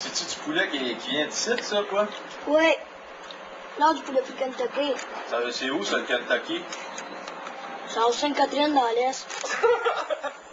C'est-tu du poulet qui vient d'ici, ça, quoi? Ouais. Non, du poulet plus Kentucky. C'est où, ça, le Kentucky? C'est en Sainte-Catherine, dans l'Est.